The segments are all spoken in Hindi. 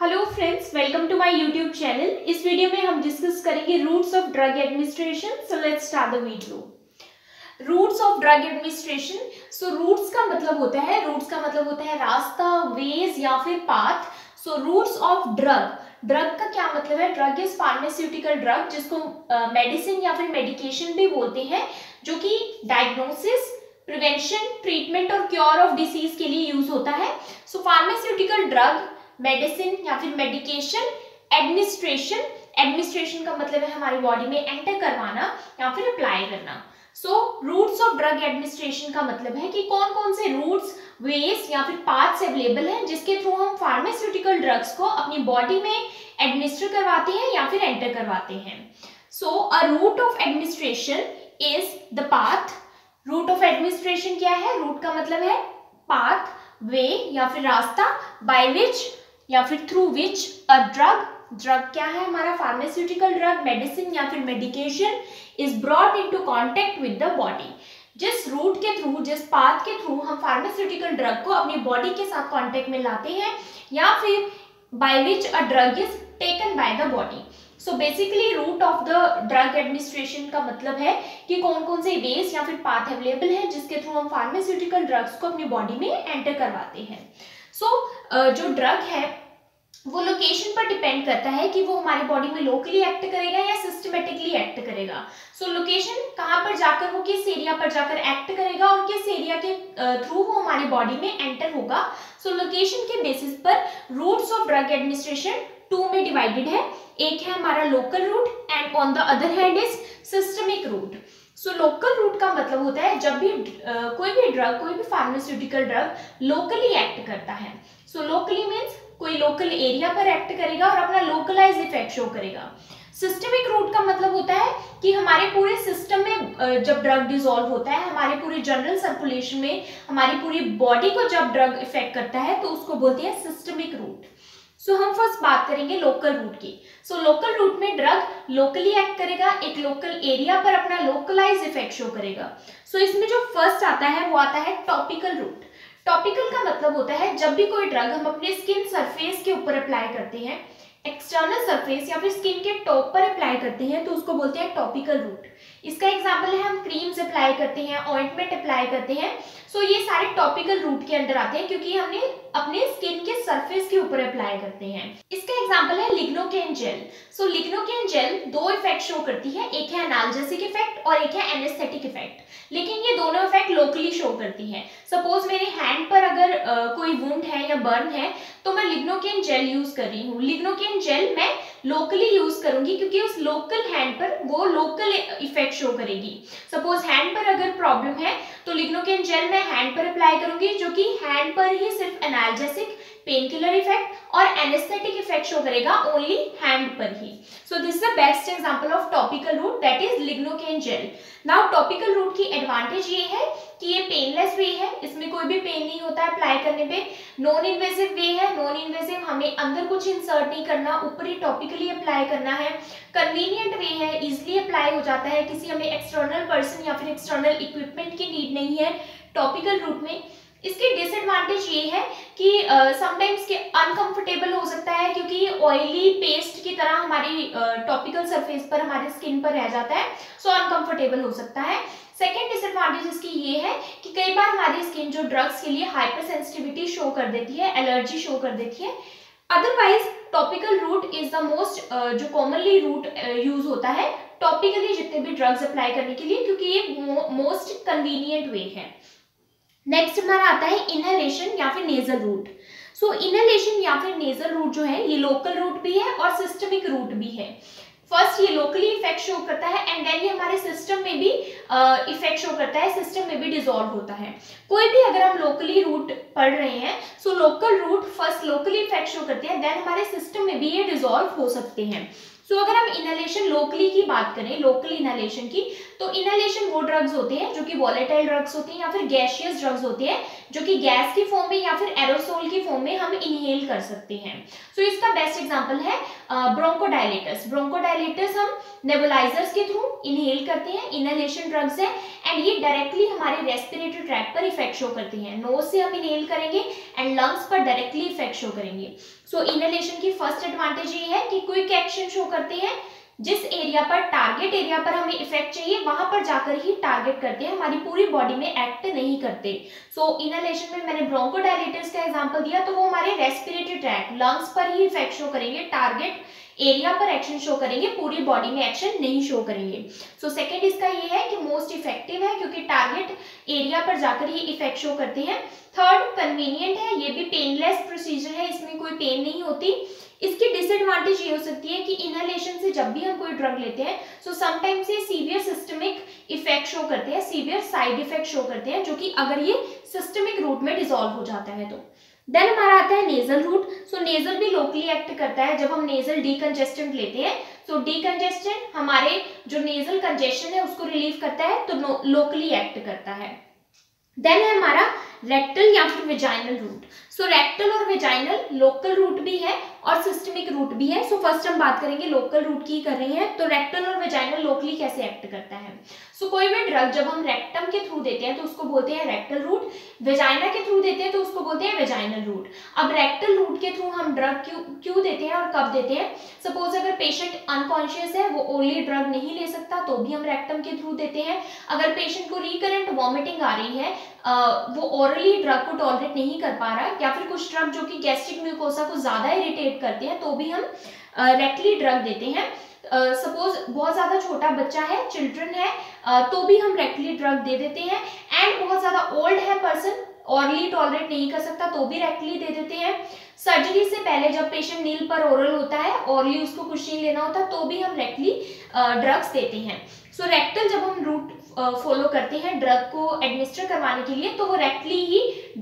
Hello friends, welcome to my YouTube channel. इस वीडियो में हम डिस्कस करेंगे routes of drug administration. So let's start the video. Routes of drug administration. So routes का मतलब होता है रास्ता, वेज या फिर path. So routes of drug, drug का क्या मतलब है? ड्रग इज फार्मास्यूटिकल ड्रग, जिसको मेडिसिन या फिर मेडिकेशन भी बोलते हैं, जो कि डायग्नोसिस, प्रिवेंशन, ट्रीटमेंट और क्योर ऑफ डिसीज के लिए यूज होता है। सो फार्मास्यूटिकल ड्रग, मेडिसिन या फिर मेडिकेशन, एडमिनिस्ट्रेशन, एडमिनिस्ट्रेशन का मतलब है हमारी बॉडी में एंटर करवाना या फिर अप्लाई करना। So routes of drug administration का मतलब है कि कौन कौन से रूट्स, वेज या फिर पाथ्स अवेलेबल हैं जिसके थ्रू हम फार्मास्यूटिकल ड्रग्स को अपनी बॉडी में एडमिनिस्टर करवाते हैं या फिर एंटर करवाते हैं। So a route of administration is the path. Route of administration क्या है? रूट का मतलब है पाथ, वे या फिर रास्ता, बाय विच या फिर through which a drug, drug क्या है हमारा? फार्मास्यूटिकल ड्रग, मेडिसिन या फिर medication is brought into contact with the body. जिस रूट के थ्रू, जिस पाथ के थ्रू हम फार्मास्यूटिकल ड्रग को अपनी बॉडी के साथ कांटेक्ट में लाते हैं या फिर by which a drug is taken by the body. So basically route of the drug administration का मतलब है कि कौन कौन से वेज या फिर पाथ अवेलेबल है जिसके थ्रू हम फार्मास्यूटिकल ड्रग्स को अपनी बॉडी में एंटर करवाते हैं। जो ड्रग है वो लोकेशन पर डिपेंड करता है कि वो हमारी बॉडी में लोकली एक्ट करेगा या सिस्टमेटिकली एक्ट करेगा। सो लोकेशन कहाँ पर जाकर, वो किस एरिया पर जाकर एक्ट करेगा और किस एरिया के थ्रू वो हमारी बॉडी में एंटर होगा। सो लोकेशन के बेसिस पर routes of drug administration two में डिवाइडेड है। एक है हमारा local route and on the other hand is systemic route. So local route का मतलब होता है जब भी कोई भी ड्रग, कोई भी फार्मास्यूटिकल ड्रग लोकली एक्ट करता है। सो लोकली मीन्स कोई लोकल एरिया पर एक्ट करेगा और अपना लोकलाइज इफेक्ट शो करेगा। सिस्टमिक रूट का मतलब होता है कि हमारे पूरे सिस्टम में जब ड्रग डिसॉल्व होता है, हमारे पूरे जनरल सर्कुलेशन में, हमारी पूरी बॉडी को जब ड्रग इफेक्ट करता है तो उसको बोलते हैं सिस्टमिक रूट। सो हम फर्स्ट बात करेंगे लोकल रूट की। सो लोकल रूट में ड्रग लोकली एक्ट करेगा, एक लोकल एरिया पर अपना लोकलाइज इफेक्ट शो करेगा। सो इसमें जो फर्स्ट आता है वो आता है टॉपिकल रूट। टॉपिकल का मतलब होता है जब भी कोई ड्रग हम अपने स्किन सरफेस के ऊपर अप्लाई करते हैं, एक्सटर्नल सरफेस या फिर स्किन के टॉप पर अप्लाई करते हैं, तो उसको बोलते हैं टॉपिकल रूट। इसका एग्जांपल है हम क्रीम्स अप्लाई करते हैं, ऑइंटमेंट अप्लाई करते हैं। सो ये सारे टॉपिकल रूट के अंदर आते हैं क्योंकि हमने अपने स्किन के सरफेस के ऊपर अप्लाई करते हैं। इसका एग्जांपल है lignocaine gel. So lignocaine gel दो इफेक्ट शो करती है, एक है एनाल्जेसिक इफेक्ट और एक है एनेस्थेटिक इफेक्ट, लेकिन ये दोनों इफेक्ट लोकली शो करती है। सपोज मेरे हैंड पर अगर कोई वुंड है या बर्न है तो मैं लिग्नोकेन जेल यूज कर रही हूँ। लिग्नोकेन जेल मैं लोकली यूज करूंगी क्योंकि उस लोकल हैंड पर वो लोकल इफेक्ट शो करेगी। सपोज हैंड पर अगर प्रॉब्लम है तो लिग्नोकेन जेल मैं हैंड पर अप्लाई करूंगी जो कि हैंड पर ही सिर्फ एनाल्जेसिक, पेन किलर इफेक्ट और एनेस्थेटिक इफेक्ट शो करेगा ओनली हैंड पर ही। So this is the best example of topical route, that is lignocaine gel. Now topical route की एडवांटेज ये है कि ये पेनलेस वे है, इसमें कोई भी पेन नहीं होता है अप्लाई करने पे। नॉन इन्वेसिव वे है, नॉन इन्वेसिव, हमें अंदर कुछ इंसर्ट नहीं करना, ऊपर ही टॉपिकली अप्लाई करना है। कन्वीनियंट वे है, इजिली अप्लाई हो जाता है, किसी हमें एक्सटर्नल पर्सन या फिर एक्सटर्नल इक्विपमेंट की नीड नहीं है टॉपिकल रूट में। इसके डिसएडवांटेज ये है कि समटाइम्स के अनकंफर्टेबल हो सकता है क्योंकि ऑयली पेस्ट की तरह हमारी टॉपिकल सरफेस पर, हमारे स्किन पर रह जाता है। सो अनकंफर्टेबल हो सकता है। सेकेंड डिसएडवांटेज इसकी ये है कि कई बार हमारी स्किन जो ड्रग्स के लिए हाइपर सेंसिटिविटी शो कर देती है, एलर्जी शो कर देती है। Otherwise topical route is the most जो कॉमनली रूट यूज होता है टॉपिकली जितने भी ड्रग्स अप्लाई करने के लिए, क्योंकि ये मोस्ट कन्वीनियंट वे है। नेक्स्ट हमारा आता है इनहेलेशन या फिर नेजल रूट। सो इनहेलेशन या फिर नेजल रूट जो है ये लोकल रूट भी है और सिस्टमिक रूट भी है। फर्स्ट ये लोकली इफेक्ट शो करता है एंड देन ये हमारे सिस्टम में भी इफेक्ट शो करता है, सिस्टम में भी डिसॉल्व होता है। कोई भी अगर हम लोकली रूट पढ़ रहे हैं, so local route first locally effect show करते हैं, देन हमारे सिस्टम में भी ये डिसॉल्व हो सकते हैं। सो अगर हम इनहेलेशन लोकली की बात करें, लोकल इनहेलेशन की, तो इनहेलेशन वो ड्रग्स होते हैं जो कि वॉलेटाइल ड्रग्स होते हैं या फिर गैसियस ड्रग्स होते हैं जो कि गैस की फॉर्म में या फिर एरोसोल की फॉर्म में हम इनहेल कर सकते हैं। सो इसका बेस्ट एग्जांपल है ब्रोंकोडायलेटर्स। ब्रोंकोडायलेटर्स हम नेबुलाइजर्स के थ्रू इनहेल करते हैं, इनहेलेशन ड्रग्स है, एंड ये डायरेक्टली हमारे रेस्पिरेटरी ट्रैक पर इफेक्ट शो करते हैं। नोज से हम इनहेल करेंगे एंड लंग्स पर डायरेक्टली इफेक्ट शो करेंगे। सो इनहेलेशन की फर्स्ट एडवांटेज ये है कि क्विक एक्शन शो करते हैं, जिस एरिया पर टारगेट एरिया पर हमें इफेक्ट चाहिए वहां पर जाकर ही टारगेट करते हैं, हमारी पूरी बॉडी में एक्ट नहीं करते। सो इनहेलेशन में मैंने ब्रोंकोडायलेटर्स का एग्जांपल दिया, तो वो हमारे रेस्पिरेटरी ट्रैक लंग्स पर ही इफेक्ट शो करेंगे, टारगेट एरिया पर एक्शन शो करेंगे, पूरी बॉडी में एक्शन नहीं शो करेंगे। सो सेकंड इसका ये है कि मोस्ट इफेक्टिव है क्योंकि टारगेट एरिया पर जाकर ही इफेक्ट शो करते हैं। थर्ड कन्वीनियंट है, ये भी पेनलेस प्रोसीजर है, इसमें कोई पेन नहीं होती। इसकी डिसएडवांटेज ये हो सकती है कि इनहेलेशन से जब भी हम कोई ड्रग लेते हैं सो समटाइम्स ये सीवियर सिस्टमिक इफेक्ट शो करते हैं, सीवियर साइड इफेक्ट शो करते हैं, जो कि अगर ये सिस्टमिक रूट में डिसॉल्व हो जाता है तो। देन हमारा आता है नेजल रूट। सो नेजल भी लोकली एक्ट करता है जब हम नेजल डीकंजेस्टेंट लेते हैं। सो डीकंजेस्टेंट हमारे जो नेजल कंजेशन है उसको रिलीव करता है, तो लोकली एक्ट करता है। देन है हमारा रेक्टल या फिर वेजाइनल रूट। सो रेक्टल और वेजाइनल लोकल रूट भी है और सिस्टमिक रूट भी है। सो फर्स्ट हम बात करेंगे लोकल रूट की कर रहे हैं, तो रेक्टल और वेजाइनल लोकली कैसे एक्ट करता है। सो कोई भी ड्रग जब हम रेक्टम के थ्रू देते हैं तो उसको बोलते हैं रेक्टल रूट, वेजाइना के थ्रू देते हैं तो उसको बोलते हैं वेजाइनल रूट। अब रेक्टल रूट के थ्रू हम ड्रग क्यों देते हैं और कब देते हैं। सपोज अगर पेशेंट अनकॉन्शियस है, वो ओरली ड्रग नहीं ले सकता, तो भी हम रेक्टम के थ्रू देते हैं। अगर पेशेंट को रिकरेंट वॉमिटिंग आ रही है, वो ओरली ड्रग को टॉलरेट नहीं कर पा रहा है, या फिर कुछ ड्रग जो कि गैस्ट्रिक म्यूकोसा को ज्यादा इरिटेट करते हैं, तो भी हम रेक्टली ड्रग देते हैं। सपोज बहुत ज्यादा छोटा बच्चा है, चिल्ड्रन है, तो भी हम रेक्टली ड्रग दे देते हैं। एंड बहुत ज्यादा ओल्ड है पर्सन, ऑरली टॉलरेट नहीं कर सकता, तो भी रेक्टली दे देते हैं। सर्जरी से पहले जब पेशेंट नील पर ओरल होता है, ऑरली उसको कुछ नहीं लेना होता, तो भी हम रेक्टली ड्रग्स देते हैं। सो रेक्टल जब हम रूट फॉलो करते हैं ड्रग को एडमिनिस्टर करवाने के लिए, तो वो रेक्टली ही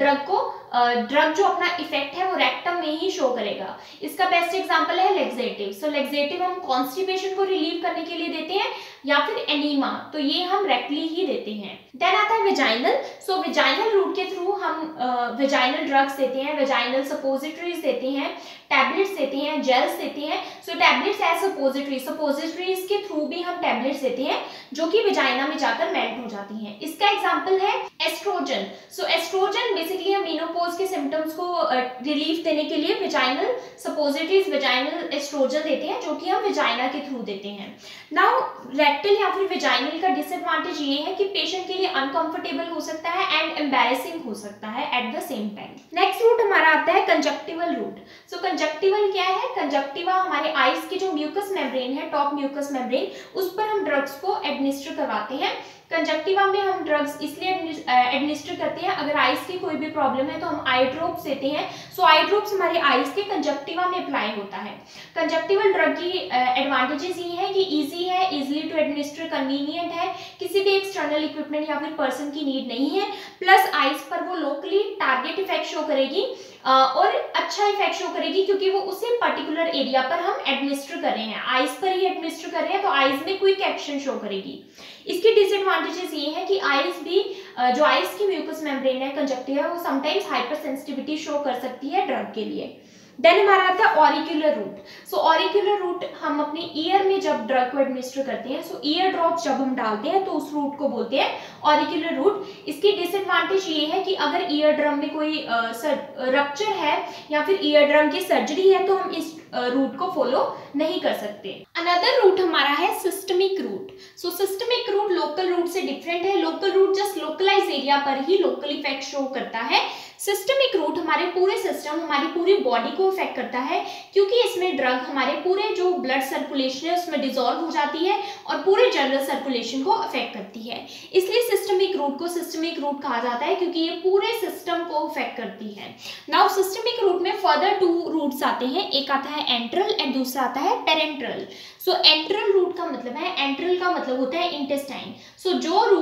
ड्रग जो अपना इफेक्ट है वो रेक्टम में ही शो करेगा। इसका बेस्ट एग्जांपल है लेक्सेटिव। सो लेक्सेटिव हम कॉन्स्टिपेशन को रिलीव करने के लिए देते हैं या फिर एनीमा, तो ये हम रेक्टली ही देते हैं। देन आता है वेजाइनल। सो वेजाइनल रूट के थ्रू हम वेजाइनल ड्रग्स देते हैं, वेजाइनल सपोजिटरीज देते हैं, टैबलेट्स देते हैं, जेल्स देते हैं। सो टैबलेट्स एज सपोजिटरीज के थ्रू भी हम टैबलेट्स देते हैं जो कि वेजाइना में जाकर मेल्ट हो जाती हैं। इसका एग्जांपल है एस्ट्रोजन। सो एस्ट्रोजन बेसिकली हम मेनोपॉज के सिम्टम्स को रिलीफ देने के लिए वेजाइनल सपोजिटरीज, वेजाइनल एस्ट्रोजन देते हैं, जो कि हम वेजाइना के थ्रू देते हैं। नाउ रेक्टल या फिर वेजाइनल का डिसएडवांटेज ये है कि पेशेंट के लिए अनकंफर्टेबल हो सकता है एंड एम्बैरेसिंग हो सकता है at the same time. Next route हमारा आता है कंजक्टिवल रूट। सो कंजक्टिवल क्या है। कंजक्टिवा हमारे आईज की जो म्यूकस मेम्ब्रेन है, टॉप म्यूकस मेम्ब्रेन, उस पर हम ड्रग्स को एडमिनिस्टर करवाते हैं। कंजक्टिवा में हम ड्रग्स इसलिए एडमिनिस्टर करते हैं, अगर आईज की कोई भी प्रॉब्लम है तो हम आई ड्रॉप्स देते हैं। सो आई ड्रॉप्स हमारे आईज के कंजक्टिवा में अप्लाई होता है। कंजक्टिवल ड्रग की एडवांटेजेस ये है कि इजी है, इजीली टू एडमिनिस्टर, कन्वीनियंट है, किसी भी एक्सटर्नल इक्विपमेंट या फिर पर्सन की नीड नहीं है, प्लस आईज पर वो लोकली टारगेट इफेक्ट शो करेगी और अच्छा इफेक्ट शो करेगी, क्योंकि वो उसी पर्टिकुलर एरिया पर हम एडमिनिस्टर कर रहे हैं, आईज पर ही एडमिनिस्टर कर रहे हैं, तो आईज में क्विक एक्शन शो करेगी। इसकी डिसएडवांटेजेस ये है कि आईज भी जो आईज की म्यूकस मेम्ब्रेन है, कंजक्टिवा, वो समटाइम्स हाइपर सेंसिटिविटी शो कर सकती है ड्रग के लिए। देन हमारा आता है ऑरिक्यूलर रूट। सो ऑरिक्यूलर रूट हम अपने ईयर में जब ड्रग को एडमिनिस्टर करते हैं, सो ईयर ड्रॉप्स जब हम डालते हैं तो उस रूट को बोलते हैं ऑरिक्यूलर रूट। इसकी डिसएडवांटेज ये है कि अगर ईयर ड्रम में कोई रप्चर है या फिर ईयर ड्रम की सर्जरी है तो हम इस रूट को फॉलो नहीं कर सकते। अनदर रूट हमारा है systemic route. So systemic route local route से डिफरेंट है। Local route just localize area पर ही लोकल इफेक्ट शो करता है। सिस्टमिक रूट हमारे पूरे सिस्टम, हमारी पूरी बॉडी को इफेक्ट करता है, क्योंकि इसमें ड्रग हमारे पूरे जो ब्लड सर्कुलेशन है उसमें डिसॉल्व हो जाती है और पूरे जनरल सर्कुलेशन को अफेक्ट करती है। इसलिए सिस्टमिक रूट को सिस्टमिक रूट कहा जाता है, क्योंकि ये पूरे सिस्टम को अफेक्ट करती है। नाउ सिस्टमिक रूट में फर्दर 2 रूट्स आते हैं। एक आता है है एंट्रल एंड दूसरा आता है पेरेंट्रल। सो एंट्रल रूट का मतलब है, एंट्रल का मतलब होता है इंटेस्टाइन। सो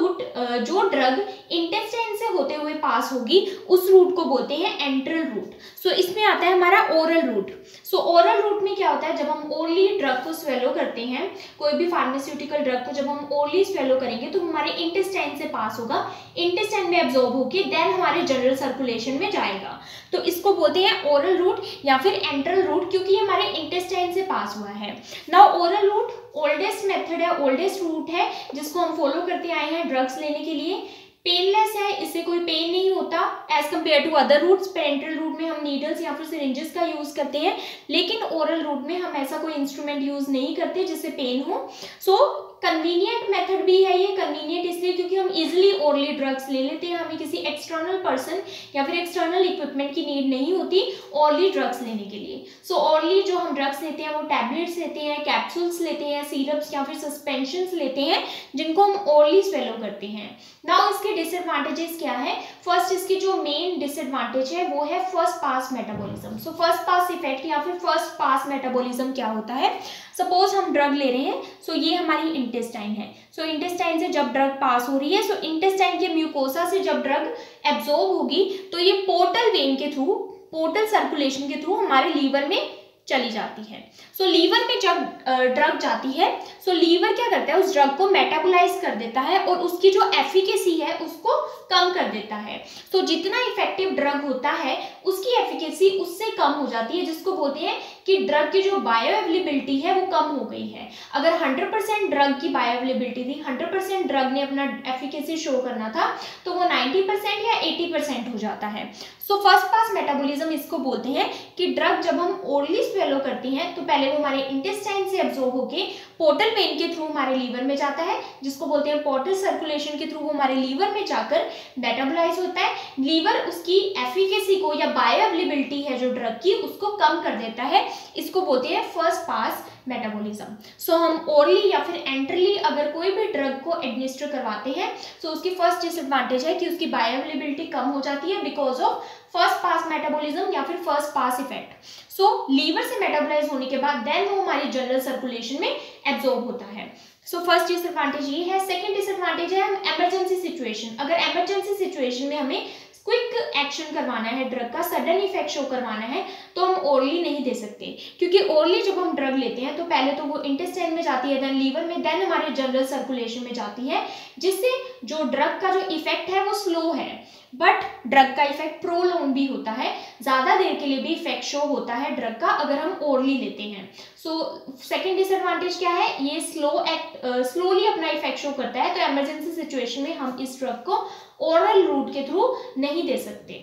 जो ड्रग इंटेस्टाइन से होते हुए पास होगी उस रूट को बोलते हैं एंट्रल रूट। सो इसमें आता है हमारा oral route. So oral route में क्या होता है, जब हम ओरली ड्रग को स्वेलो करते हैं, कोई भी फार्मास्यूटिकल ड्रग को जब हम ओरली स्वेलो करेंगे तो हमारे इंटेस्टाइन से पास होगा, इंटेस्टाइन में एब्जॉर्ब होके देन हमारे जनरल सर्कुलेशन में जाएगा। तो इसको बोलते हैं ओरल रूट या फिर एंट्रल रूट, क्योंकि हमारे इंटेस्टाइन से पास हुआ है। Now oral route oldest method है, ओल्डेस्ट रूट है जिसको हम फॉलो करते आए हैं ड्रग्स लेने के लिए। पेनलेस है, इससे कोई पेन नहीं होता as compare to other routes. Parenteral route में हम नीडल्स या फिर सिरिंजेस का यूज करते हैं, लेकिन ओरल रूट में हम ऐसा कोई इंस्ट्रूमेंट यूज नहीं करते जिससे पेन हो। सो कन्वीनियंट मेथड भी है ये, कन्वीनियंट इसलिए क्योंकि हम इजिली ओरली ड्रग्स ले लेते हैं, हमें किसी एक्सटर्नल पर्सन या फिर एक्सटर्नल इक्विपमेंट की नीड नहीं होती ओरली ड्रग्स लेने के लिए। सो ओरली जो हम ड्रग्स लेते हैं वो टैबलेट्स लेते हैं, कैप्सूल्स लेते हैं, सिरप्स या फिर सस्पेंशंस लेते हैं जिनको हम ओरली स्वेलो करते हैं। नाउ इसके डिसएडवांटेजेस क्या है? फर्स्ट, इसकी जो मेन डिसएडवांटेज है वो है first pass metabolism. So first pass effect या फिर फर्स्ट पास मेटाबॉलिज्म क्या होता है? सपोज हम ड्रग ले रहे हैं, सो ये हमारी इंटेस्टाइन है। सो इंटेस्टाइन से जब ड्रग पास हो रही है, सो इंटेस्टाइन के म्यूकोसा से जब ड्रग एब्जॉर्ब होगी तो ये पोर्टल वेन के थ्रू, पोर्टल सर्कुलेशन के थ्रू हमारे लीवर में चली जाती है। सो लीवर में जब ड्रग जाती है, सो लीवर क्या करता है, उस ड्रग को मेटाबोलाइज कर देता है और उसकी जो एफिकेसी है उसको कम कर देता है। तो जितना इफेक्टिव ड्रग होता है उसकी एफिकेसी उससे कम हो जाती है, जिसको बोलते हैं कि ड्रग की जो बायो अवेलेबिलिटी है वो कम हो गई है। अगर 100% ड्रग की बायो अवेलेबिलिटी थी, 100% ड्रग ने अपना एफिकेसी शो करना था, तो वो 90% या 80% हो जाता है। सो फर्स्ट पास मेटाबॉलिज्म इसको बोलते हैं कि ड्रग जब हम ओरली स्वेलो करती हैं तो पहले वो हमारे इंटेस्टाइन से एब्जॉर्ब होके पोर्टल वेन के थ्रू हमारे लीवर में जाता है, जिसको बोलते हैं पोर्टल सर्कुलेशन के थ्रू वो हमारे लीवर में जाकर मेटाबोलाइज होता है। लीवर उसकी एफिकेसी को या बायो अवेलेबिलिटी है जो ड्रग की उसको कम कर देता है, इसको बोलते हैं फर्स्ट पास मेटाबॉलिज्म। सो हम ओरली या फिर एंट्रली अगर कोई भी ड्रग को एडमिनिस्टर करवाते हैं तो उसकी फर्स्ट डिसएडवांटेज है कि उसकी बायो अवेलेबिलिटी कम हो जाती है because of first pass metabolism या फिर first pass effect. So liver से मेटाबोलाइज होने के बाद देन वो हमारी जनरल सर्कुलेशन में एब्जॉर्ब होता है। सो फर्स्ट डिसएडवांटेज ये है। सेकंड डिसएडवांटेज है हम इमरजेंसी सिचुएशन, अगर इमरजेंसी सिचुएशन में हमें क्विक एक्शन करवाना है, ड्रग का सडन इफेक्ट शो करवाना है, तो हम ओरली नहीं दे सकते, क्योंकि ओरली जब हम ड्रग लेते हैं तो पहले तो वो इंटेस्टाइन में जाती है, देन लीवर में, देन हमारे जनरल सर्कुलेशन में जाती है, जिससे जो ड्रग का जो इफेक्ट है वो स्लो है, बट ड्रग का इफेक्ट प्रोलॉन्ग भी होता है, ज्यादा देर के लिए भी इफेक्ट शो होता है ड्रग का अगर हम ओरली लेते हैं। सो सेकंड डिसएडवांटेज क्या है, ये स्लोली अपना इफेक्ट शो करता है, तो इमरजेंसी सिचुएशन में हम इस ड्रग को ओरल रूट के थ्रू नहीं दे सकते।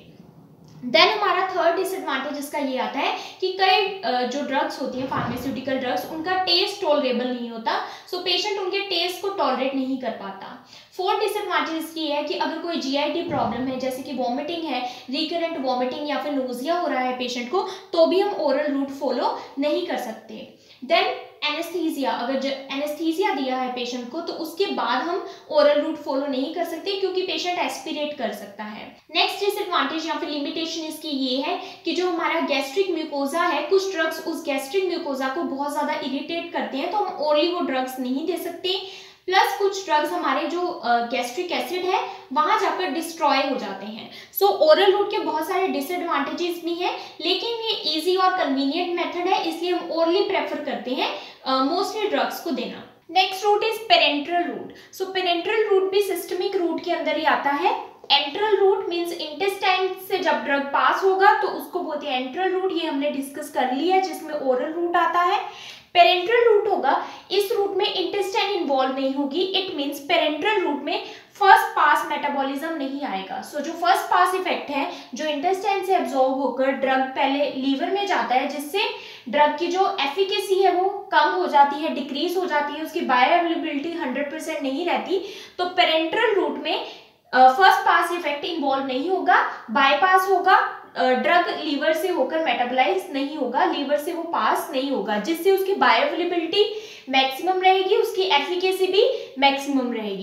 देन हमारा थर्ड डिसएडवांटेज इसका ये आता है कि कई जो ड्रग्स होती हैं फार्मास्यूटिकल ड्रग्स, उनका टेस्ट टॉलरेबल नहीं होता, सो पेशेंट उनके टेस्ट को टॉलरेट नहीं कर पाता। फोर्थ डिसएडवांटेज इसकी है कि अगर कोई जीआईटी प्रॉब्लम है, जैसे कि वॉमिटिंग है, रिकरेंट वॉमिटिंग या फिर नोजिया हो रहा है पेशेंट को, तो भी हम ओरल रूट फॉलो नहीं कर सकते। देन एनेस्थीसिया, अगर एनेस्थीसिया दिया है पेशेंट को तो उसके बाद हम ओरल रूट फॉलो नहीं कर सकते, क्योंकि पेशेंट एस्पिरेट कर सकता है। नेक्स्ट डिसएडवांटेज या फिर लिमिटेशन इसकी ये है कि जो हमारा गैस्ट्रिक म्यूकोजा है, कुछ ड्रग्स उस गैस्ट्रिक म्यूकोजा को बहुत ज्यादा इरिटेट करते हैं, तो हम ओरली वो ड्रग्स नहीं दे सकते। प्लस कुछ ड्रग्स हमारे जो गैस्ट्रिक एसिड है वहां जाकर डिस्ट्रॉय हो जाते हैं। सो ओरल रूट के बहुत सारे डिसएडवांटेजेस भी हैं, लेकिन ये इजी और कन्वीनियंट मेथड है, इसलिए हम ओरली प्रेफर करते हैं मोस्टली ड्रग्स को देना। Next route is parenteral route. So parenteral route भी सिस्टमिक रूट के अंदर ही आता है। एंट्रल रूट मींस इंटेस्टाइन से जब ड्रग पास होगा तो उसको बोलते हैं एंट्रल रूट, ये हमने डिस्कस कर लिया, जिसमें ओरल रूट आता है। पेरेंट्रल रूट होगा, इस रूट में इंटेस्टाइन इन्वॉल्व नहीं होगी, इट मींस पेरेंट्रल रूट में फर्स्ट पास मेटाबॉलिज्म नहीं आएगा। सो जो फर्स्ट पास इफेक्ट है, जो इंटेस्टाइन से एब्जॉर्ब होकर ड्रग पहले लीवर में जाता है, जिससे ड्रग की जो एफिकेसी है वो कम हो जाती है, डिक्रीज हो जाती है, उसकी बायो अवेलेबिलिटी 100% नहीं रहती, तो पेरेंट्रल रूट में फर्स्ट पास इफेक्ट इन्वॉल्व नहीं होगा, बाईपास होगा, ड्रग लीवर से होकर मेटाबोलाइज नहीं होगा, लीवर से वो पास नहीं होगा, जिससे उसकी बायो अवेलेबिलिटी मैक्सिमम रहेगी, उसकी एफिकेसी भी मैक्सिमम रहेगी।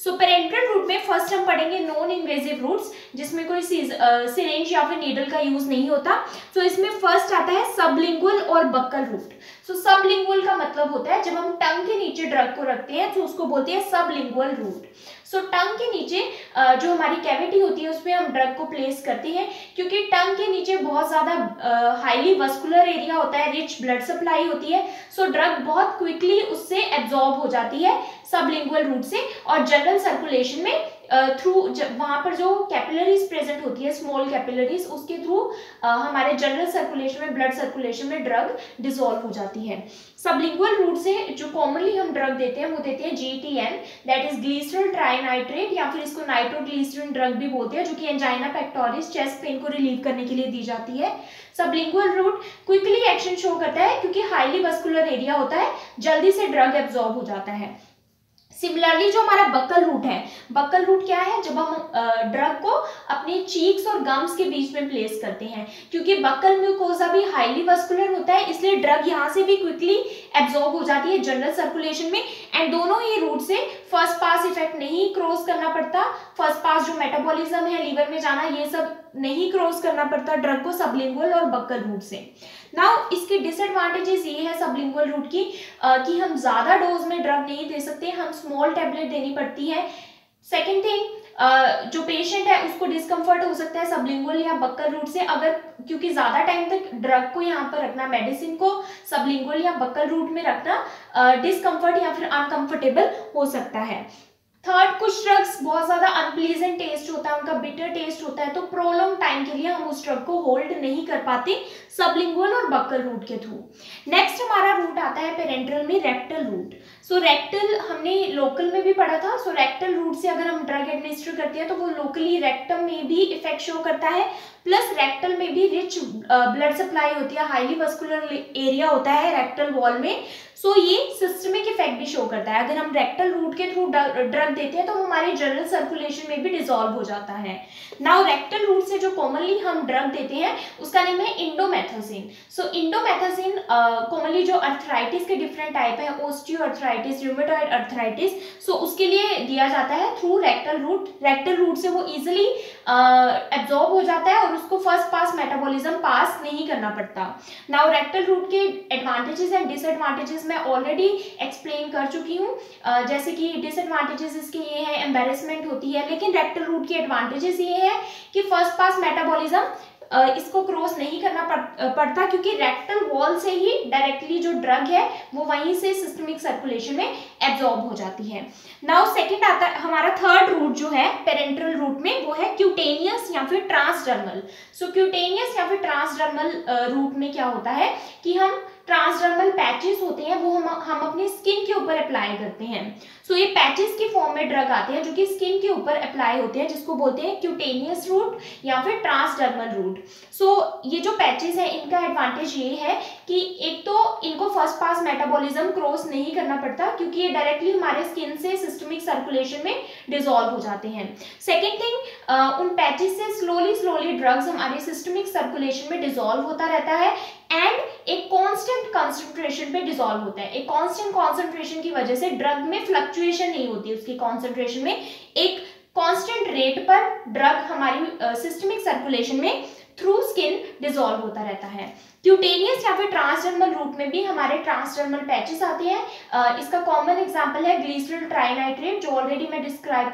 सो पेरेंटल रूट में फर्स्ट हम पढ़ेंगे नॉन इन्वेजिव रूट्स, जिसमें कोई सिरिंज या फिर नीडल का यूज नहीं होता। सो इसमें फर्स्ट आता है सबलिंगुअल और बक्कल रूट। सो सबलिंगुअल का मतलब होता है जब हम टंग के नीचे ड्रग को रखते हैं तो उसको बोलते हैं सबलिंगुअल रूट। सो टंग के नीचे जो हमारी कैविटी होती है उसमें हम ड्रग को प्लेस करते हैं, क्योंकि टंग के नीचे बहुत ज्यादा हाईली वस्कुलर एरिया होता है, रिच ब्लड सप्लाई होती है। सो ड्रग बहुत क्विकली उससे एब्जॉर्ब हो जाती है सबलिंगुअल रूट से, और जनरल सर्कुलेशन में थ्रू वहां पर जो कैपिलरीज प्रेजेंट होती है, स्मॉल कैपिलरीज, उसके थ्रू हमारे जनरल सर्कुलेशन में, ब्लड सर्कुलेशन में ड्रग डिसॉल्व हो जाती है। सबलिंगुअल रूट से जो कॉमनली हम ड्रग देते हैं वो देते हैं GTN, that is glycerol trinitrate, या फिर इसको नाइट्रोग्लिसरीन ड्रग भी बोलते हैं, जो कि एंजाइना पेक्टोरिस, चेस्ट पेन को रिलीव करने के लिए दी जाती है। Sublingual route quickly action show करता है क्योंकि हाईली वस्कुलर एरिया होता है, जल्दी से ड्रग एब्जॉर्ब हो जाता है। सिमिलरली जो हमारा बक्कल रूट है, बक्कल रूट क्या है, जब हम ड्रग को अपने चीक्स और गम्स के बीच में प्लेस करते हैं, क्योंकि बक्कल म्यूकोसा भी हाईली वस्कुलर होता है, इसलिए ड्रग यहाँ से भी क्विकली एब्जॉर्ब हो जाती है जनरल सर्कुलेशन में। एंड दोनों ही रूट से फर्स्ट पास इफेक्ट नहीं क्रॉस करना पड़ता, फर्स्ट पास जो मेटाबॉलिज्म है, लीवर में जाना, ये सब नहीं क्रॉस करना पड़ता ड्रग को सबलिंगुअल और बक्कल रूट से। नाउ इसके डिसएडवांटेजेस ये है सबलिंगुअल रूट की कि हम ज्यादा डोज में ड्रग नहीं दे सकते, हम स्मॉल टैबलेट देनी पड़ती है। सेकेंड थिंग, जो पेशेंट है उसको डिस्कम्फर्ट हो सकता है सबलिंगुअल या बक्कल रूट से, अगर क्योंकि ज्यादा टाइम तक ड्रग को यहाँ पर रखना, मेडिसिन को सबलिंगुअल या बक्कल रूट में रखना डिस्कम्फर्ट या फिर अनकंफर्टेबल हो सकता है। थर्ड, कुछ ड्रग्स बहुत ज्यादा अनप्लीजेंट टेस्ट होता है, उनका बिटर टेस्ट होता है, तो प्रोलॉन्ग टाइम के लिए हम उस ड्रग को होल्ड नहीं कर पाते सबलिंगुअल और बक्कल रूट के थ्रू। नेक्स्ट हमारा रूट आता है पेरेंटल में रेक्टल रूट। सो रेक्टल हमने लोकल में भी पढ़ा था। सो रेक्टल रूट से अगर हम ड्रग एडमिनिस्टर करते हैं तो वो लोकली रेक्टम में भी इफेक्ट शो करता है, प्लस रेक्टल में भी रिच ब्लड सप्लाई होती है, हाईली वस्कुलर एरिया होता है रेक्टल वॉल में। सो ये सिस्टमिक इफेक्ट भी शो करता है। अगर हम रेक्टल रूट के थ्रू ड्रग देते हैं तो हमारे जनरल सर्कुलेशन में भी डिसॉल्व हो जाता है। नाउ रेक्टल रूट से जो कॉमनली हम ड्रग देते हैं उसका नेम है इंडोमेथाजिन। सो इंडोमेथाजिन कॉमनली जो अर्थराइटिस के डिफरेंट टाइप है, ऑस्टियोआर्थराइटिस, रूमेटॉइड अर्थराइटिस, सो उसके लिए दिया जाता है through rectal route. Rectal route से वो इजिली एब्जॉर्ब हो जाता है और उसको फर्स्ट पास मेटाबॉलिज्म पास नहीं करना पड़ता। नाउ रेक्टल रूट के एडवांटेजेस एंड डिसएडवांटेजेस मैं ऑलरेडी एक्सप्लेन कर चुकी हूँ। जैसे कि डिसएडवांटेजेस इसके ये है, एम्बेरसमेंट होती है, लेकिन रेक्टल रूट के एडवांटेजेस ये है कि फर्स्ट पास मेटाबॉलिज्म इसको क्रॉस नहीं करना पड़ता, क्योंकि रेक्टल वॉल से ही डायरेक्टली जो ड्रग है वो वहीं से सिस्टमिक सर्कुलेशन में एब्जॉर्ब हो जाती है। नाउ सेकंड आता है हमारा थर्ड रूट जो है पेरेंटल रूट में, वो है क्यूटेनियस या फिर ट्रांसडर्मल। सो क्यूटेनियस या फिर ट्रांसडर्मल रूट में क्या होता है कि हम ट्रांसडर्मल पैचेस होते हैं वो हम अपनी स्किन के ऊपर अप्लाई करते हैं। सो ये पैचेस की फॉर्म में ड्रग आते हैं जो कि स्किन के ऊपर अप्लाई होते हैं, जिसको बोलते हैं क्यूटेनियस रूट या फिर ट्रांसडर्मल रूट। सो ये जो पैचेस है इनका एडवांटेज ये है कि एक तो इनको फर्स्ट पास मेटाबॉलिज्म क्रॉस नहीं करना पड़ता, क्योंकि ये डायरेक्टली हमारे स्किन से सिस्टमिक सर्कुलेशन में डिसॉल्व हो जाते हैं। सेकेंड थिंग, उन पैचेस से स्लोली ड्रग्स हमारे सिस्टमिक सर्कुलेशन में डिसॉल्व होता रहता है एंड एक कांस्टेंट कंसंट्रेशन पे डिसॉल्व होता है। एक कांस्टेंट कंसंट्रेशन की वजह से ड्रग में फ्लक्चुएशन नहीं होती, उसकी कंसंट्रेशन में एक कांस्टेंट रेट पर ड्रग हमारी सिस्टमिक सर्कुलेशन में थ्रू स्किन डिसॉल्व होता रहता है। क्यूटेनियस या फिर ट्रांसडर्मल रूट में भी हमारे ट्रांसडर्मल पैचेस आते हैं। इसका कॉमन एग्जांपल है ग्लिसरॉल ट्राइनाइट्रेट, जो ऑलरेडी मैं डिस्क्राइब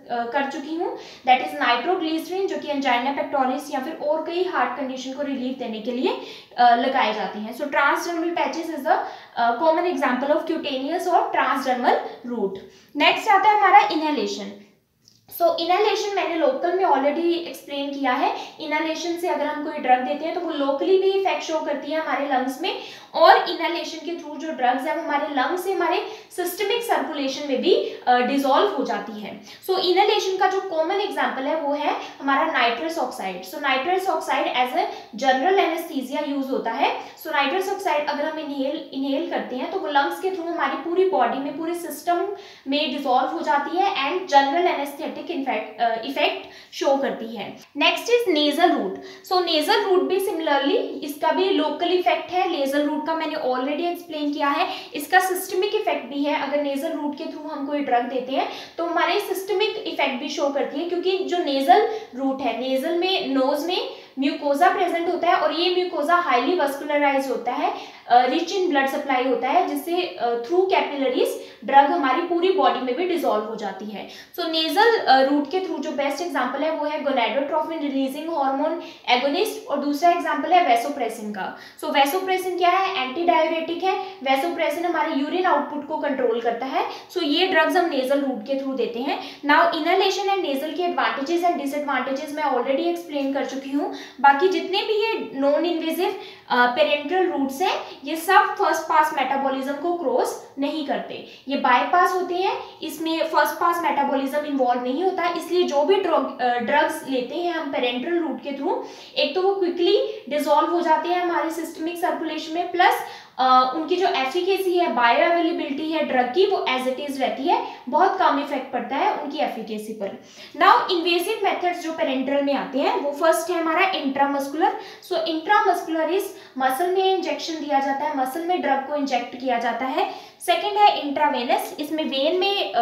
कर चुकी हूँ, दैट इज नाइट्रोग्लिसरीन, जो कि एंजाइना पेक्टोरिस या फिर और कई हार्ट कंडीशन को रिलीफ देने के लिए लगाए जाते हैं। So transdermal patches is the common example of cutaneous और ट्रांसडर्मल रूट। नेक्स्ट आता है हमारा इनहेलेशन। सो इनहेलेशन मैंने लोकल में ऑलरेडी एक्सप्लेन किया है। इनहेलेशन से अगर हम कोई ड्रग देते हैं तो वो लोकली भी इफेक्ट शो करती है हमारे लंग्स में, और इनहेलेशन के थ्रू जो ड्रग्स है वो हमारे लंग्स से हमारे सिस्टमिक सर्कुलेशन में भी डिसॉल्व हो जाती है। सो इनहेलेशन का जो कॉमन एग्जांपल है वो है हमारा nitrous oxide. So nitrous oxide as a general anaesthesia use होता है। सो नाइट्रस ऑक्साइड अगर हम इनहेल करते हैं तो वो लंग्स के थ्रू हमारी पूरी बॉडी में, पूरे सिस्टम में डिसॉल्व हो जाती है and general anaesthetic systemic effect show करती है। Next is nasal route. So nasal route भी सिमिलरली इसका भी लोकल इफेक्ट है। नेजल रूट का मैंने ऑलरेडी एक्सप्लेन किया है, इसका सिस्टमिक इफेक्ट भी है। अगर नेजल रूट के थ्रू हम कोई ड्रग देते हैं तो हमारे सिस्टमिक इफेक्ट भी शो करती है, क्योंकि जो नेजल रूट है, नेजल में, नोज में म्यूकोजा प्रेजेंट होता है और ये म्यूकोजा हाईली वस्कुलराइज होता है, रिच इन ब्लड सप्लाई होता है, जिससे थ्रू कैपिलरीज ड्रग हमारी पूरी बॉडी में भी डिसॉल्व हो जाती है। सो नेजल रूट के थ्रू जो बेस्ट एग्जांपल है वो है गोनाडोट्रोपिन रिलीजिंग हार्मोन एगोनिस्ट, और दूसरा एग्जांपल है वैसोप्रेसिन का। सो वैसोप्रेसिन क्या है? एंटी डाययूरेटिक है। वैसोप्रेसिन हमारे यूरिन आउटपुट को कंट्रोल करता है। सो ये ड्रग्स हम नेजल रूट के थ्रू देते हैं। नाउ इनहेलेशन एंड नेजल के एडवांटेजेस एंड डिसएडवांटेजेस मैं ऑलरेडी एक्सप्लेन कर चुकी हूँ। बाकी जितने भी ये नॉन इन्वेजिव पेरेंटल रूट्स हैं, ये सब फर्स्ट पास मेटाबॉलिज्म को क्रॉस नहीं करते, ये बाईपास होते हैं। इसमें फर्स्ट पास मेटाबॉलिज्म इन्वॉल्व नहीं होता, इसलिए जो भी ड्रग्स लेते हैं हम पेरेंटल रूट के थ्रू, एक तो वो क्विकली डिसॉल्व हो जाते हैं हमारे सिस्टमिक सर्कुलेशन में, प्लस उनकी जो एफिकेसी है, बायो अवेलेबिलिटी है ड्रग की, वो एज इट इज रहती है, बहुत कम इफेक्ट पड़ता है उनकी एफिकेसी पर। नाउ इन्वेसिव मेथड्स जो पेरेंटल में आते हैं, वो फर्स्ट है हमारा intramuscular. So intramuscular is muscle में इंजेक्शन दिया जाता है, मसल में ड्रग को इंजेक्ट किया जाता है। सेकेंड है इंट्रावेनस, इसमें वेन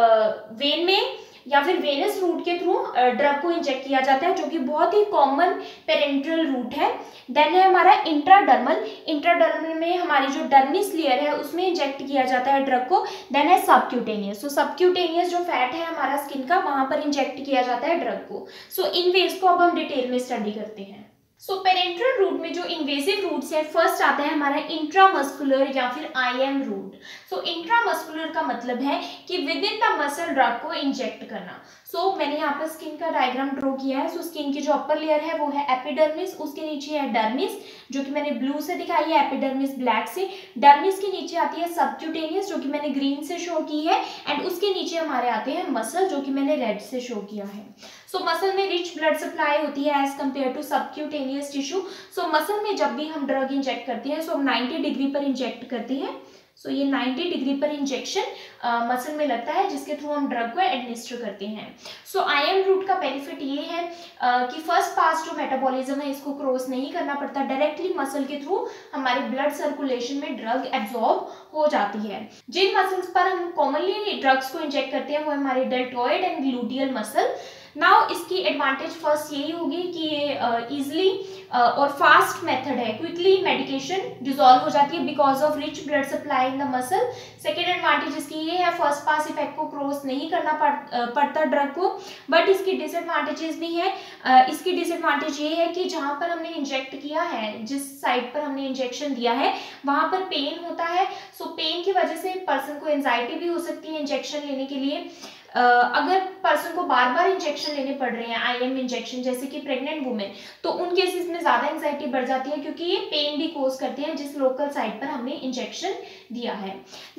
में या फिर वेनस रूट के थ्रू ड्रग को इंजेक्ट किया जाता है, जो कि बहुत ही कॉमन पेरेंटल रूट है। देन है हमारा इंट्राडर्मल। इंट्राडर्मल में हमारी जो डर्मिस लेयर है उसमें इंजेक्ट किया जाता है ड्रग को। देन है सबक्यूटेनियस। सो सबक्यूटेनियस जो फैट है हमारा स्किन का, वहां पर इंजेक्ट किया जाता है ड्रग को। सो इन वेज को अब हम डिटेल में स्टडी करते हैं। सो पेरेंटल रूट में जो इन्वेसिव रूट्स है, फर्स्ट आता है हमारा इंट्रामस्कुलर या फिर IM रूट। सो इंट्रामस्कुलर का मतलब है कि within the muscle drug को इंजेक्ट करना। सो मैंने यहाँ पर स्किन का डायग्राम ड्रॉ किया है। सो स्किन की जो अपर लेयर है वो है एपिडर्मिस, उसके नीचे है डर्मिस, जो कि मैंने ब्लू से दिखाई है, एपिडर्मिस ब्लैक से। डर्मिस के नीचे आती है सबक्यूटेनियस, जो कि मैंने ग्रीन से शो की है, एंड उसके नीचे हमारे आते हैं मसल, जो कि मैंने रेड से शो किया है। सो मसल में रिच ब्लड सप्लाई होती है as compare to subcutaneous tissue. So muscle में जब भी हम ड्रग इंजेक्ट करते हैं, सो हम 90 डिग्री पर इंजेक्ट करते हैं। सो ये 90 डिग्री पर इंजेक्शन मसल में लगता है, जिसके थ्रू हम ड्रग को एडमिनिस्टर करते हैं। सो IM रूट का बेनिफिट ये है कि फर्स्ट पास जो मेटाबॉलिज्म है इसको क्रॉस नहीं करना पड़ता, डायरेक्टली मसल के थ्रू हमारे ब्लड सर्कुलेशन में ड्रग एब्जॉर्ब हो जाती है। जिन मसल्स पर हम कॉमनली ड्रग्स को इंजेक्ट करते हैं वो हमारे deltoid and gluteal muscle. Now इसकी एडवांटेज फर्स्ट यही होगी कि ये इजिली और फास्ट मेथड है, क्विकली मेडिकेशन डिसॉल्व हो जाती है because of rich blood supply in the muscle. Second advantage इसकी ये है, फर्स्ट पास इफेक्ट को क्रॉस नहीं करना पड़ता ड्रग को। बट इसकी डिसएडवांटेजेस भी है। इसकी डिसएडवांटेज ये है कि जहाँ पर हमने इंजेक्ट किया है, जिस साइड पर हमने इंजेक्शन दिया है, वहाँ पर पेन होता है। सो पेन की वजह से पर्सन को एंजाइटी भी हो सकती है इंजेक्शन लेने के लिए। अगर पर्सन को बार बार इंजेक्शन लेने पड़ रहे हैं, IM इंजेक्शन, जैसे कि प्रेग्नेंट वुमेन, तो उन केसेस में ज़्यादा एंजाइटी बढ़ जाती है, क्योंकि ये पेन भी कोज करते हैं जिस लोकल साइड पर हमने इंजेक्शन दिया है।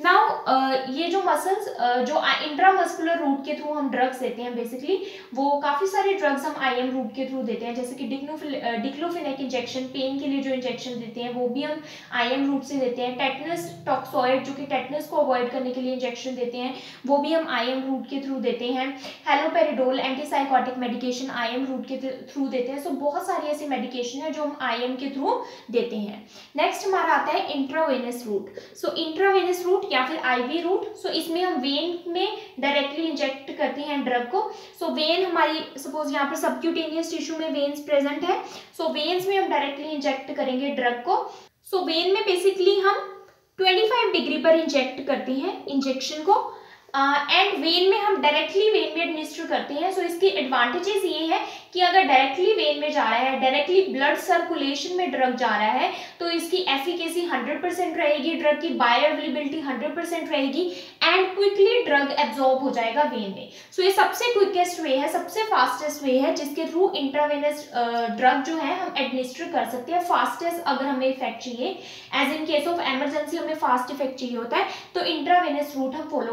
नाउ ये जो मसल्स जो इंट्रामस्कुलर रूट के थ्रू हम ड्रग्स देते हैं, बेसिकली वो काफ़ी सारे ड्रग्स हम IM रूट के थ्रू देते हैं, जैसे कि डिक्लोफिनेक इंजेक्शन, पेन के लिए जो इंजेक्शन देते हैं वो भी हम IM रूट से देते हैं। टेटनस टॉक्सॉइड, जो कि टेटनस को अवॉइड करने के लिए इंजेक्शन देते हैं, वो भी हम IM रूट के थ्रू देते हैं। Haloperidol antipsychotic medication IM route के थ्रू देते हैं। सो बहुत सारी ऐसी मेडिकेशन है जो हम IM के थ्रू देते हैं। नेक्स्ट हमारा आता है intravenous route. So intravenous route या फिर IV रूट। सो इसमें हम वेन में डायरेक्टली इंजेक्ट करते हैं ड्रग को। सो वेन हमारी, सपोज यहाँ पर सबक्यूटेनियस टिश्यू में वेन्स प्रेजेंट है, सो वेन्स में हम डायरेक्टली इंजेक्ट करेंगे ड्रग को। सो वेन में बेसिकली हम 25 डिग्री पर इंजेक्ट करते हैं इंजेक्शन को, एंड वेन में हम डायरेक्टली वेन में एडमिनिस्टर करते हैं। सो इसके एडवांटेजेस ये है कि अगर डायरेक्टली वेन में जा रहा है, डायरेक्टली ब्लड सर्कुलेशन में ड्रग जा रहा है, तो इसकी एफिकेसी 100% रहेगी, ड्रग की बायो अवेलेबिलिटी 100% रहेगी, एंड क्विकली ड्रग एब्जॉर्ब हो जाएगा वेन में। सो ये सबसे क्विकेस्ट वे है, सबसे फास्टेस्ट वे है, जिसके थ्रू इंट्रावेनस ड्रग जो है हम एडमिनिस्टर कर सकते हैं फास्टेस्ट। अगर हमें इफेक्ट चाहिए, as in case of emergency हमें फास्ट इफेक्ट चाहिए होता है, तो इंट्रावेनस रूट हम फॉलो करते हैं।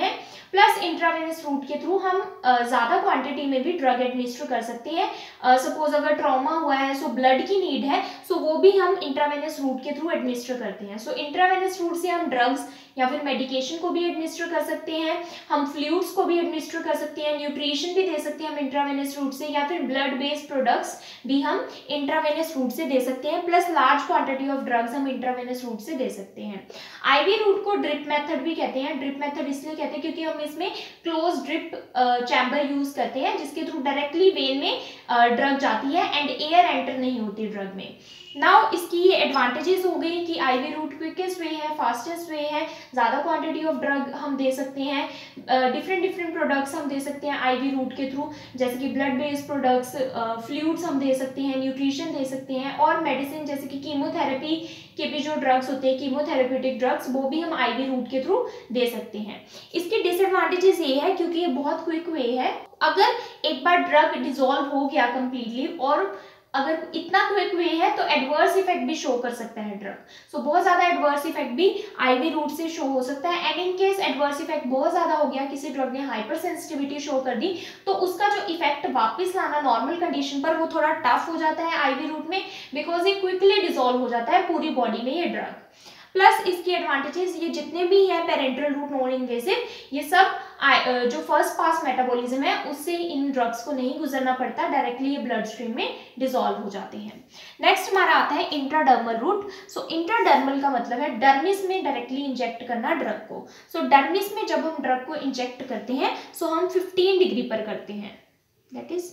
हैं, प्लस इंट्रावेनस रूट के थ्रू हम ज़्यादा क्वांटिटी में भी ड्रग एडमिनिस्टर कर सकते हैं। सपोज अगर ट्रॉमा हुआ है, सो ब्लड की नीड है, सो वो भी हम इंट्रावेनस रूट के थ्रू एडमिनिस्टर करते हैं। सो इंट्रावेनस रूट से हम ड्रग्स या फिर मेडिकेशन को भी एडमिनिस्टर कर सकते हैं, हम फ्लूइड्स को भी एडमिनिस्टर कर सकते हैं, न्यूट्रिशन भी दे सकते हैं हम इंट्रावेनस रूट से, या फिर ब्लड बेस्ड प्रोडक्ट्स भी हम इंट्रावेनस रूट से दे सकते हैं, plus large quantity of drugs हम इंट्रावेनस रूट से दे सकते हैं। आईवी रूट को ड्रिप मेथड भी कहते हैं। ड्रिप मेथड इसलिए कहते हैं क्योंकि हम इसमें क्लोज ड्रिप चैम्बर यूज करते हैं, जिसके थ्रू डायरेक्टली वेन में ड्रग जाती है एंड एयर एंटर नहीं होती ड्रग में। नाउ इसकी ये एडवांटेजेस हो गई कि आईवी रूट क्विकेस्ट वे है, फास्टेस्ट वे है, ज़्यादा क्वांटिटी ऑफ ड्रग हम दे सकते हैं, डिफरेंट प्रोडक्ट्स हम दे सकते हैं आईवी रूट के थ्रू, जैसे कि ब्लड बेस्ड प्रोडक्ट्स, फ्लूइड्स हम दे सकते हैं, न्यूट्रिशन दे सकते हैं, और मेडिसिन जैसे कि कीमोथेरेपी के भी जो ड्रग्स होते हैं, कीमोथेरेप्यूटिक ड्रग्स, वो भी हम आईवी रूट के थ्रू दे सकते हैं। इसके डिसएडवांटेजेस ये है क्योंकि ये बहुत क्विक वे है, अगर एक बार ड्रग डिसॉल्व हो गया कंप्लीटली और अगर इतना क्विक वे है तो एडवर्स इफेक्ट भी शो कर सकता है ड्रग। सो बहुत ज्यादा एडवर्स इफेक्ट भी आईवी रूट से शो हो सकता है, and in case adverse effect बहुत ज्यादा हो गया, किसी ड्रग ने हाइपर सेंसिटिविटी शो कर दी, तो उसका जो इफेक्ट वापस लाना नॉर्मल कंडीशन पर वो थोड़ा टफ हो जाता है आईवी रूट में, बिकॉज ये क्विकली डिसॉल्व हो जाता है पूरी बॉडी में ये ड्रग। प्लस इसकी एडवांटेजेस ये जितने भी हैं पेरेंटल रूट नॉन इन्वेसिव, ये सब जो फर्स्ट पास मेटाबॉलिज्म है उससे इन ड्रग्स को नहीं गुजरना पड़ता, डायरेक्टली ये ब्लड स्ट्रीम में डिसॉल्व हो जाते हैं। नेक्स्ट हमारा आता है इंट्राडर्मल रूट। सो इंट्राडर्मल का मतलब है डर्मिस में डायरेक्टली इंजेक्ट करना ड्रग को। सो डर्मिस में जब हम ड्रग को इंजेक्ट करते हैं सो हम 15 डिग्री पर करते हैं, that is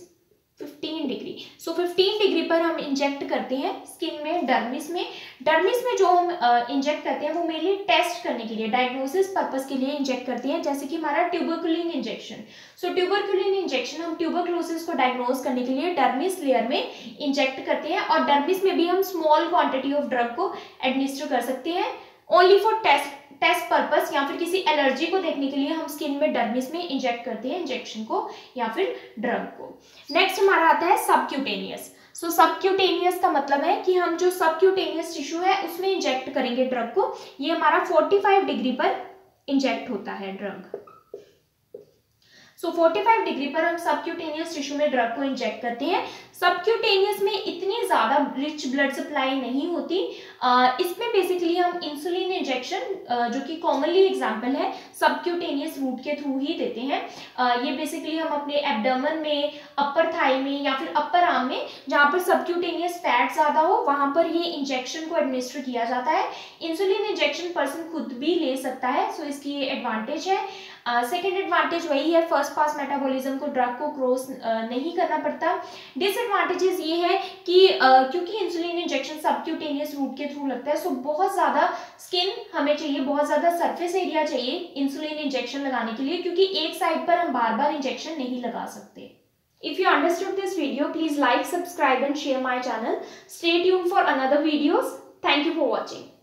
15 degree. So 15 degree पर हम इंजेक्ट करते हैं स्किन में, डर्मिस में। डर्मिस में जो हम इंजेक्ट करते हैं वो मेनली टेस्ट करने के लिए, डायग्नोसिस पर्पस के लिए इंजेक्ट करते हैं, जैसे कि हमारा tuberculin injection. So tuberculin injection हम ट्यूबरक्लोसिस को डायग्नोज करने के लिए डर्मिस लेयर में इंजेक्ट करते हैं, और डर्मिस में भी हम स्मॉल क्वांटिटी ऑफ ड्रग को एडमिनिस्टर कर सकते हैं ओनली फॉर टेस्ट पर्पस, या फिर किसी एलर्जी को देखने के लिए हम स्किन में डर्मिस में इंजेक्ट करते हैं इंजेक्शन को या फिर ड्रग को। नेक्स्ट हमारा आता है सबक्यूटेनियस। सो सबक्यूटेनियस का मतलब है कि हम जो सबक्यूटेनियस टिश्यू है उसमें इंजेक्ट करेंगे ड्रग को। ये हमारा 45 डिग्री पर इंजेक्ट होता है ड्रग। सो 45 डिग्री पर हम सबक्यूटेनियस टिश्यू में ड्रग को इंजेक्ट करते हैं। सबक्यूटेनियस में इतनी ज़्यादा रिच ब्लड सप्लाई नहीं होती, इसमें बेसिकली हम इंसुलिन इंजेक्शन, जो कि कॉमनली एग्जांपल है, सबक्यूटेनियस रूट के थ्रू ही देते हैं। ये बेसिकली हम अपने एब्डोमेन में, अपर थाई में या फिर अपर आर्म में जहाँ पर सबक्यूटेनियस फैट ज़्यादा हो वहाँ पर ये इंजेक्शन को एडमिनिस्टर किया जाता है। इंसुलिन इंजेक्शन पर्सन खुद भी ले सकता है, सो इसकी ये एडवांटेज है। सेकेंड एडवांटेज वही है, फर्स्ट पास मेटाबॉलिज्म को ड्रग को क्रॉस नहीं करना पड़ता। डिसएडवांटेजेस ये है कि क्योंकि इंसुलिन इंजेक्शन सबक्यूटेनियस रूट के थ्रू लगता है, सो बहुत ज़्यादा स्किन हमें चाहिए, बहुत ज़्यादा सरफेस एरिया चाहिए इंसुलिन इंजेक्शन लगाने के लिए, क्योंकि एक साइड पर हम बार बार इंजेक्शन नहीं लगा सकते। If you understood this video, please like, subscribe and share my channel. Stay tuned for another videos. Thank you for watching.